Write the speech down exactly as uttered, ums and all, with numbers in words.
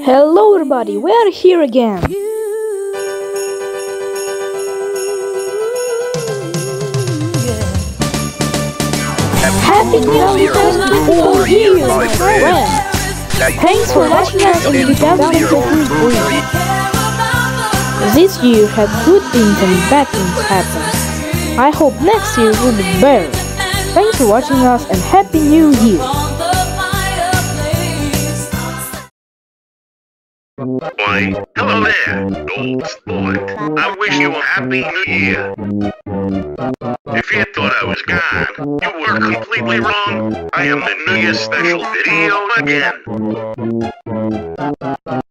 Hello everybody, we are here again. Happy New Year twenty-four years, my friend! Thanks for watching us in two thousand twenty-three. This year had good things and bad things happen. I hope next year will be better. Thanks for watching us and Happy New Year! Why, hello there, old sport. I wish you a happy new year. If you thought I was gone, you were completely wrong. I am the New Year's special video again.